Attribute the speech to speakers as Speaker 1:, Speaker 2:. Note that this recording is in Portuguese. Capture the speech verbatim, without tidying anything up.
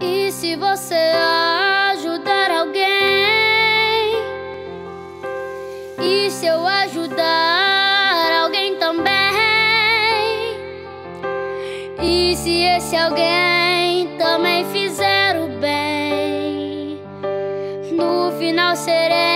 Speaker 1: E se você ajudar alguém? E se eu ajudar alguém também? E se esse alguém também fizer o bem? No final serei